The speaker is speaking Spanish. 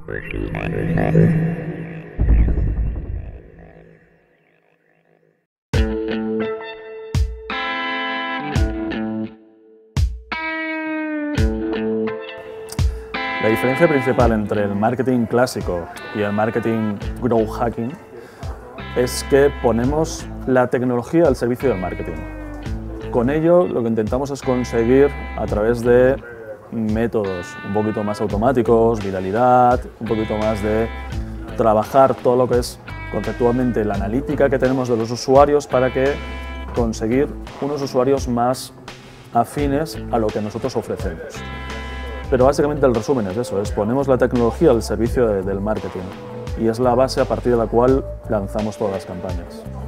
La diferencia principal entre el marketing clásico y el marketing growth hacking es que ponemos la tecnología al servicio del marketing. Con ello lo que intentamos es conseguir a través de métodos un poquito más automáticos, viralidad, un poquito más de trabajar todo lo que es conceptualmente la analítica que tenemos de los usuarios para que conseguir unos usuarios más afines a lo que nosotros ofrecemos. Pero básicamente el resumen es eso, ponemos la tecnología al servicio del marketing y es la base a partir de la cual lanzamos todas las campañas.